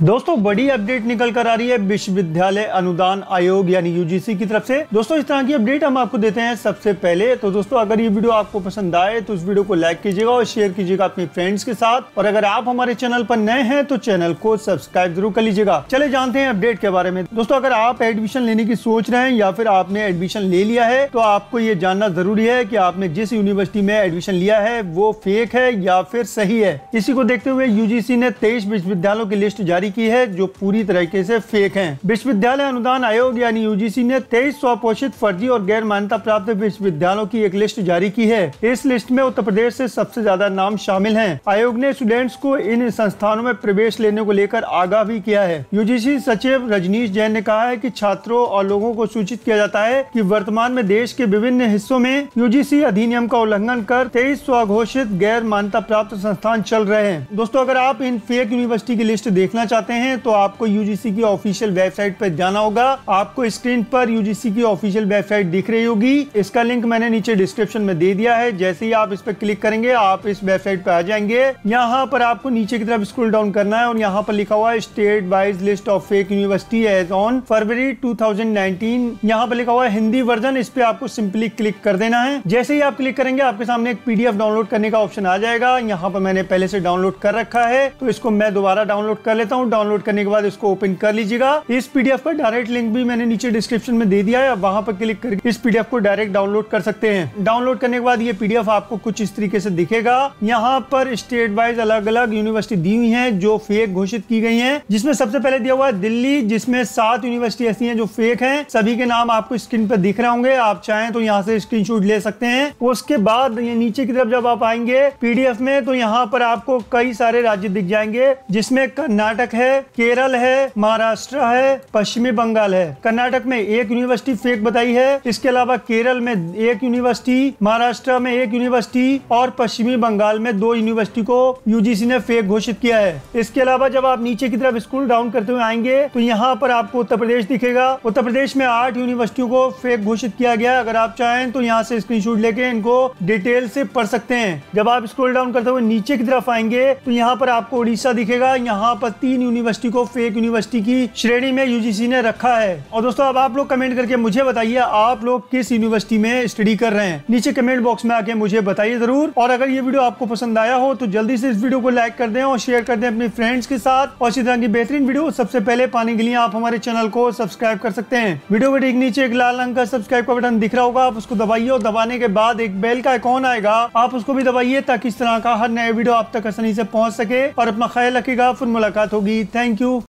दोस्तों बड़ी अपडेट निकल कर आ रही है विश्वविद्यालय अनुदान आयोग यानी यूजीसी की तरफ से। दोस्तों इस तरह की अपडेट हम आपको देते हैं सबसे पहले। तो दोस्तों अगर ये वीडियो आपको पसंद आए तो इस वीडियो को लाइक कीजिएगा और शेयर कीजिएगा अपने फ्रेंड्स के साथ। और अगर आप हमारे चैनल पर नए हैं तो चैनल को सब्सक्राइब जरूर कर लीजिएगा। चले जानते हैं अपडेट के बारे में। दोस्तों अगर आप एडमिशन लेने की सोच रहे हैं या फिर आपने एडमिशन ले लिया है तो आपको ये जानना जरूरी है कि आपने जिस यूनिवर्सिटी में एडमिशन लिया है वो फेक है या फिर सही है। इसी को देखते हुए यूजीसी ने 23 विश्वविद्यालयों की लिस्ट जारी की है जो पूरी तरीके से फेक हैं। विश्वविद्यालय अनुदान आयोग यानी यूजीसी ने 23 स्वघोषित फर्जी और गैर मान्यता प्राप्त विश्वविद्यालयों की एक लिस्ट जारी की है। इस लिस्ट में उत्तर प्रदेश से सबसे ज्यादा नाम शामिल हैं। आयोग ने स्टूडेंट्स को इन संस्थानों में प्रवेश लेने को लेकर आगाह भी किया है। यूजीसी सचिव रजनीश जैन ने कहा है कि छात्रों और लोगों को सूचित किया जाता है कि वर्तमान में देश के विभिन्न हिस्सों में यूजीसी अधिनियम का उल्लंघन कर 23 स्वघोषित गैर मान्यता प्राप्त संस्थान चल रहे हैं। दोस्तों अगर आप इन फेक यूनिवर्सिटी की लिस्ट देखना चाहते हैं तो आपको यूजीसी की ऑफिशियल वेबसाइट पर जाना होगा। आपको स्क्रीन पर यूजीसी की ऑफिशियल वेबसाइट दिख रही होगी। इसका लिंक मैंने नीचे डिस्क्रिप्शन में दे दिया है। जैसे ही आप इस पर क्लिक करेंगे आप इस वेबसाइट पर आ जाएंगे। यहाँ पर आपको नीचे की तरफ स्क्रॉल डाउन करना है और यहाँ पर लिखा हुआ है state wise list of fake university as on February 2019। यहाँ पर लिखा हुआ है हिंदी वर्जन। इस पे आपको सिंपली क्लिक कर देना है। जैसे ही आप क्लिक करेंगे आपके सामने एक पीडीएफ डाउनलोड करने का ऑप्शन आ जाएगा। यहाँ पर मैंने पहले से डाउनलोड कर रखा है तो इसको मैं दोबारा डाउनलोड कर लेता हूँ। डाउनलोड करने के बाद इसको ओपन कर लीजिएगा। इस पीडीएफ का डायरेक्ट लिंक भी मैंने नीचे डिस्क्रिप्शन में दे दिया है। वहां पर क्लिक करके इस पीडीएफ को डायरेक्ट डाउनलोड कर सकते हैं। डाउनलोड करने के बाद ये पीडीएफ आपको कुछ इस तरीके से दिखेगा। यहाँ पर स्टेट वाइज अलग अलग यूनिवर्सिटी दी हुई हैं जो फेक घोषित की गई हैं, जिसमें सबसे पहले दिया हुआ है दिल्ली, जिसमें 7 यूनिवर्सिटी ऐसी हैं जो फेक हैं। सभी के नाम आपको स्क्रीन पर दिख रहे होंगे। आप चाहें तो यहाँ से स्क्रीनशॉट ले सकते हैं। उसके बाद ये नीचे की तरफ जब आप आएंगे पीडीएफ में तो यहाँ पर आपको कई सारे राज्य दिख जाएंगे, जिसमें कर्नाटक है, केरल है, महाराष्ट्र है, पश्चिमी बंगाल है। कर्नाटक में एक यूनिवर्सिटी फेक बताई है। इसके अलावा केरल में एक यूनिवर्सिटी, महाराष्ट्र में एक यूनिवर्सिटी और पश्चिमी बंगाल में 2 यूनिवर्सिटी को यूजीसी ने फेक घोषित किया है। इसके अलावा जब आप नीचे की तरफ स्क्रॉल डाउन करते हुए आएंगे तो यहाँ पर आपको उत्तर प्रदेश दिखेगा। उत्तर प्रदेश में 8 यूनिवर्सिटियों को फेक घोषित किया गया है। अगर आप चाहें तो यहाँ से स्क्रीनशॉट लेके इनको डिटेल से पढ़ सकते हैं। जब आप स्क्रॉल डाउन करते हुए नीचे की तरफ आएंगे तो यहाँ पर आपको उड़ीसा दिखेगा। यहाँ पर 3 यूनिवर्सिटी को फेक यूनिवर्सिटी की श्रेणी में यूजीसी ने रखा है। और दोस्तों अब आप लोग कमेंट करके मुझे बताइए आप लोग किस यूनिवर्सिटी में स्टडी कर रहे हैं। नीचे कमेंट बॉक्स में आके मुझे बताइए जरूर। और अगर ये वीडियो आपको पसंद आया हो तो जल्दी से इस वीडियो को लाइक कर दें और शेयर कर दें अपने फ्रेंड्स के साथ। और इसी तरह की बेहतरीन वीडियो सबसे पहले पाने के लिए आप हमारे चैनल को सब्सक्राइब कर सकते हैं। वीडियो के ठीक नीचे एक लाल रंग का सब्सक्राइब का बटन दिख रहा होगा, आप उसको दबाइए और दबाने के बाद एक बेल का आइकॉन आएगा, आप उसको भी दबाइए ताकि इस तरह का हर नया वीडियो आप तक आसानी से पहुंच सके। और अपना ख्याल रखिएगा, फिर मुलाकात होगी। Thank you.